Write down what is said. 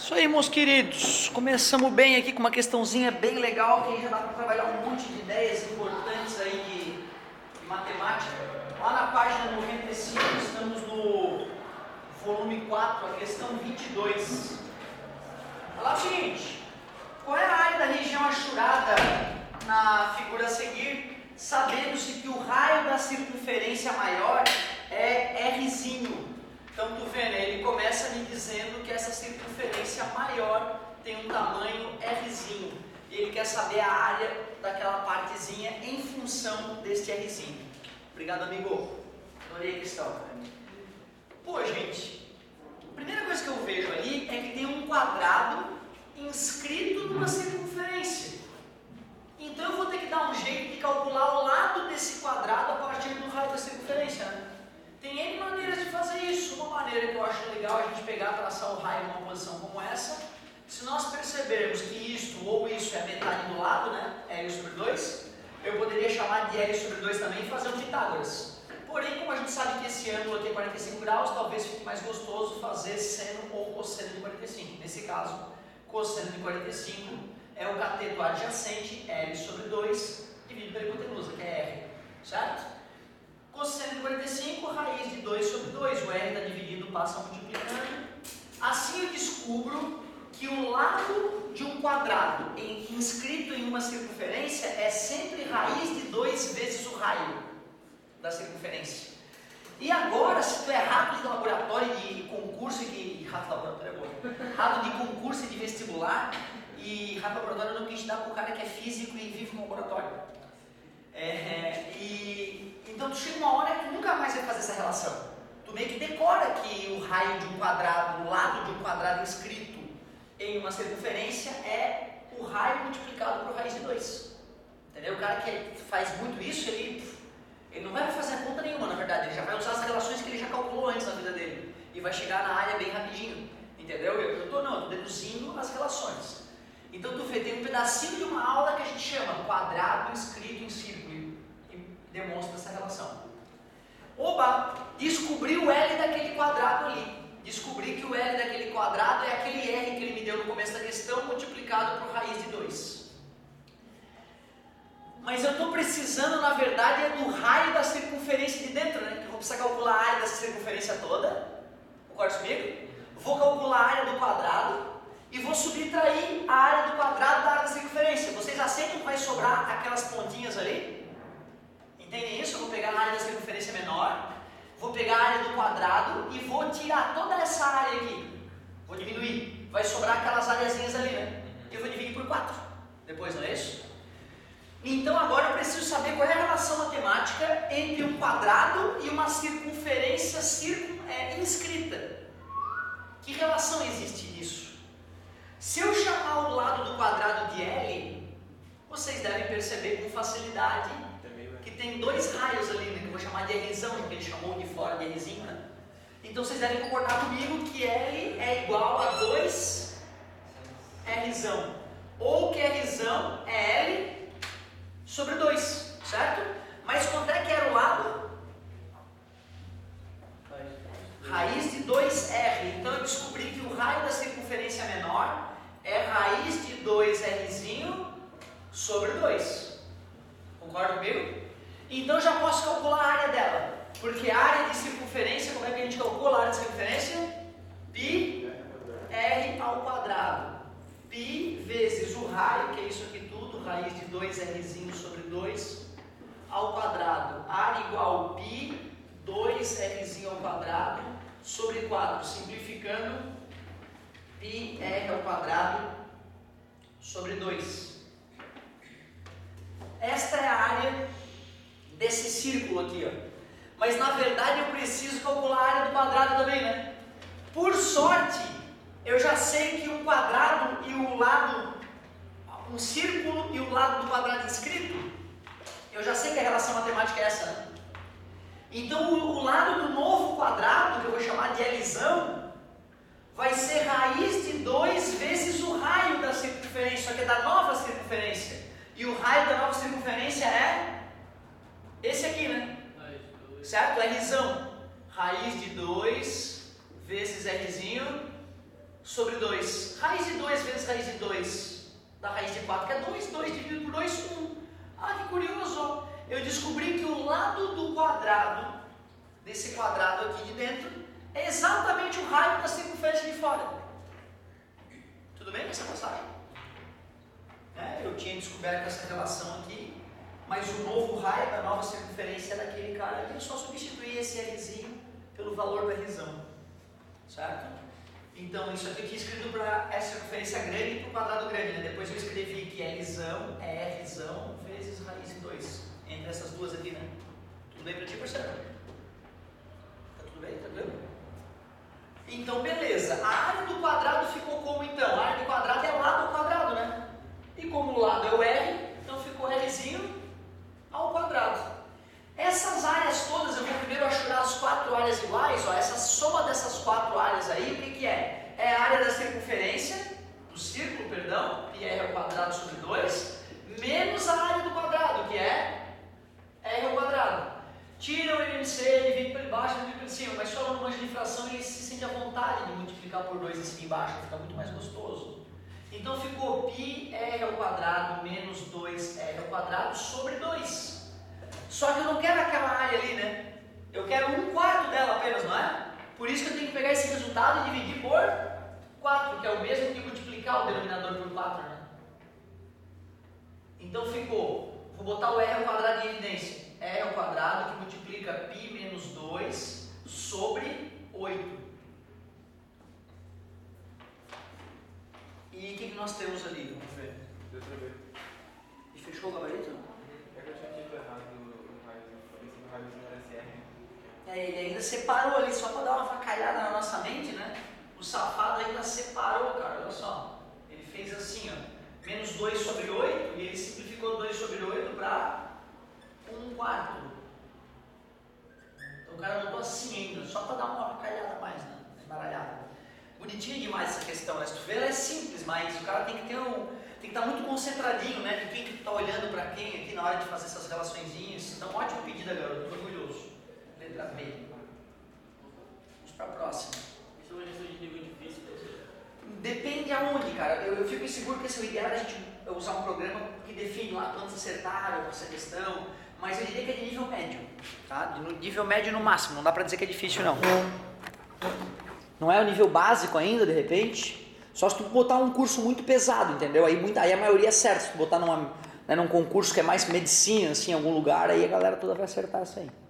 Isso aí, meus queridos, começamos bem aqui com uma questãozinha bem legal, que aí já dá para trabalhar um monte de ideias importantes aí de matemática. Lá na página 95, estamos no volume 4, a questão 22. Olha lá o seguinte: qual é a área da região achurada na figura a seguir, sabendo-se que o raio da circunferência maior é Rzinho? Então tu vê, né? Ele começa me dizendo que essa circunferência maior tem um tamanho Rzinho. E ele quer saber a área daquela partezinha em função deste Rzinho. Obrigado, amigo. Adorei a questão. Pô, gente, a primeira coisa que eu vejo ali é que tem um quadrado inscrito numa circunferência. Então eu vou ter que dar um jeito de calcular o lado desse quadrado a partir do raio da circunferência, né? Tem N maneiras de fazer isso. Uma maneira que eu acho legal é a gente pegar e traçar o raio numa posição como essa. Se nós percebermos que isto ou isso é metade do lado, né, L sobre 2, eu poderia chamar de L sobre 2 também e fazer um Pitágoras. Porém, como a gente sabe que esse ângulo aqui é 45 graus, talvez fique mais gostoso fazer seno ou cosseno de 45. Nesse caso, cosseno de 45 é o cateto adjacente, L sobre 2, dividido pela hipotenusa, que é R, certo? Cosseno de 45, raiz de 2 sobre 2, o R está dividido, passa multiplicando. Assim eu descubro que o lado de um quadrado inscrito em uma circunferência é sempre raiz de 2 vezes o raio da circunferência. E agora, se tu é rato de laboratório de concurso e rato de laboratório é bom, rato de concurso e de vestibular, e rato de laboratório não quis dar para o cara que é físico e vive no laboratório. Então tu chega uma hora que nunca mais vai fazer essa relação. Tu meio que decora que o raio de um quadrado, o lado de um quadrado inscrito em uma circunferência é o raio multiplicado por raiz de 2. Entendeu? O cara que faz muito isso, ele não vai fazer conta nenhuma, na verdade. Ele já vai usar as relações que ele já calculou antes na vida dele. E vai chegar na área bem rapidinho. Entendeu? Eu tô deduzindo as relações. Então tu vê, tem um pedacinho de uma aula que a gente chama quadrado inscrito em círculo. Demonstra essa relação. Oba! Descobri o L daquele quadrado ali. Descobri que o L daquele quadrado é aquele R que ele me deu no começo da questão multiplicado por raiz de 2. Mas eu estou precisando, na verdade, é do raio da circunferência de dentro, né? Que eu vou precisar calcular a área dessa circunferência toda. Concorda comigo? Vou calcular a área do quadrado e vou subtrair a área do quadrado da área da circunferência. Vocês aceitam que vai sobrar aquelas pontinhas ali? Entendem isso? Eu vou pegar a área da circunferência menor, vou pegar a área do quadrado e vou tirar toda essa área aqui. Vou diminuir. Vai sobrar aquelas areazinhas ali, né? Eu vou dividir por 4. Depois, não é isso? Então agora eu preciso saber qual é a relação matemática entre um quadrado e uma circunferência inscrita. Que relação existe nisso? Se eu chamar o lado do quadrado de L, vocês devem perceber com facilidade que tem 2 raios ali, né, que eu vou chamar de Rzão, que ele chamou de fora de Rzinho, né? Então vocês devem concordar comigo que L é igual a 2 Rzão, ou que Rzão é L sobre 2, certo? Mas quanto é que era o lado? Raiz de 2R. Então eu descobri que o raio da circunferência menor é raiz de 2Rzinho sobre 2. Concorda comigo? Então já posso calcular a área dela, porque a área de circunferência, como é que a gente calcula a área de circunferência? Pi r ao quadrado. Pi vezes o raio, que é isso aqui tudo, raiz de 2Rzinho sobre 2 ao quadrado. Área igual pi 2Rzinho ao quadrado sobre 4, simplificando, pi r ao quadrado sobre 2. Esta é a área desse círculo aqui, ó. Mas na verdade eu preciso calcular a área do quadrado também, né? Por sorte, eu já sei que um quadrado e o lado, um círculo e o lado do quadrado inscrito, eu já sei que a relação matemática é essa, né? Então o lado do novo quadrado, que eu vou chamar de Lzão, vai ser raiz de 2 vezes o raio da circunferência, só que é da nova circunferência. E o raio da nova circunferência é esse aqui, né? Certo? Rzão. Raiz de 2 vezes Rzinho sobre 2. Raiz de 2 vezes raiz de 2 da raiz de 4, que é 2. 2 dividido por 2, 1. Ah, que curioso, ó. Eu descobri que o lado do quadrado, desse quadrado aqui de dentro, é exatamente o raio da circunferência de fora. Tudo bem com essa passagem? Eu tinha descoberto essa relação aqui, mas o novo raio da nova circunferência é daquele cara aqui. Eu só substituí esse Rzinho pelo valor da Rzão. Certo? Então, isso aqui eu tinha escrito para essa circunferência grande e para o quadrado grande, né? Depois eu escrevi que Rzão é Rzão vezes raiz de 2. Entre essas duas aqui, né? Tudo bem para ti, parceiro? Tá tudo bem? Tranquilo? Então, beleza. A área do quadrado ficou como então? A área do quadrado é lado ao quadrado, né? E como o lado é o R, então ficou Rzinho ao quadrado. Essas áreas todas, eu vou primeiro achurar as 4 áreas iguais, ó, essa soma dessas 4 áreas aí, o que é? É a área da circunferência, do círculo, perdão, pi r ao quadrado sobre 2, menos a área do quadrado, que é r ao quadrado. Tira o MMC, ele vem por baixo, ele vem por cima, mas só no manjo de fração ele se sente à vontade de multiplicar por 2 em cima e embaixo, fica muito mais gostoso. Então ficou pi r ao quadrado menos 2r ao quadrado sobre 2. Só que eu não quero aquela área ali, né? Eu quero 1/4 dela apenas, não é? Por isso que eu tenho que pegar esse resultado e dividir por 4, que é o mesmo que multiplicar o denominador por 4, né? Então ficou, vou botar o r ao quadrado em evidência. R ao quadrado que multiplica π menos 2 sobre 8. E o que nós temos ali? Vamos ver. Deu pra ver. E fechou o gabarito? É que eu tinha dito errado o raio, eu pensei que o raio não era SR. Ele ainda separou ali, só para dar uma facalhada na nossa mente, né? O safado ainda separou, cara, olha só. Ele fez assim, ó, menos 2 sobre 8, e ele simplificou 2 sobre 8 para 1/4. Então o cara botou assim ainda, só para dar uma facalhada a mais, né? Embaralhada. Bonitinha demais essa questão, né? Se tu vê, ela é simples, mas o cara tem que ter tem que estar muito concentradinho, né? De quem que está olhando para quem aqui na hora de fazer essas relaçõezinhas. Então, ótima pedida, garoto, estou orgulhoso. Letra B. Vamos para a próxima. Isso é uma questão de nível difícil, Depende aonde, cara. Eu fico inseguro que esse é o ideal a gente usar um programa que define lá quantos acertaram essa questão, mas eu diria que é de nível médio, tá? De nível médio no máximo, não dá para dizer que é difícil não. Não é o nível básico ainda, de repente, só se tu botar um curso muito pesado, entendeu? Aí a maioria acerta, se tu botar num concurso que é mais medicina, assim, em algum lugar, aí a galera toda vai acertar isso aí.